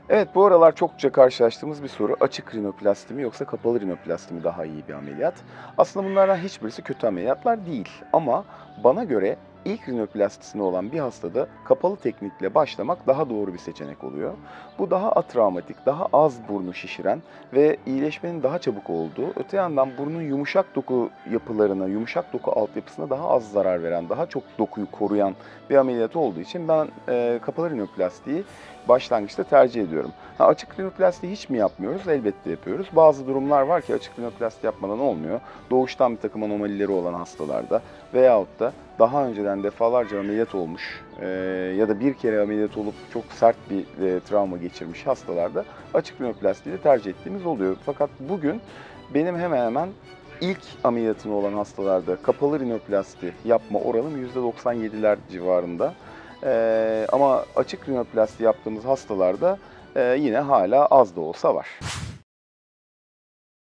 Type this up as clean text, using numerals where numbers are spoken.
Evet, bu aralar çokça karşılaştığımız bir soru. Açık rinoplasti mi yoksa kapalı rinoplasti mi daha iyi bir ameliyat? Aslında bunlardan hiçbirisi kötü ameliyatlar değil. Ama bana göre ilk rinoplastisine olan bir hastada kapalı teknikle başlamak daha doğru bir seçenek oluyor. Bu daha atravmatik, daha az burnu şişiren ve iyileşmenin daha çabuk olduğu, öte yandan burnun yumuşak doku yapılarına, yumuşak doku altyapısına daha az zarar veren, daha çok dokuyu koruyan bir ameliyat olduğu için ben kapalı rinoplastiyi başlangıçta tercih ediyorum. Açık rinoplasti hiç mi yapmıyoruz? Elbette yapıyoruz. Bazı durumlar var ki açık rinoplasti yapmadan olmuyor. Doğuştan bir takım anomalileri olan hastalarda veyahut da daha önceden defalarca ameliyat olmuş ya da bir kere ameliyat olup çok sert bir travma geçirmiş hastalarda açık rinoplastiyi de tercih ettiğimiz oluyor. Fakat bugün benim hemen hemen ilk ameliyatını olan hastalarda kapalı rinoplasti yapma oranım %97'ler civarında. Ama açık rinoplasti yaptığımız hastalarda yine hala az da olsa var.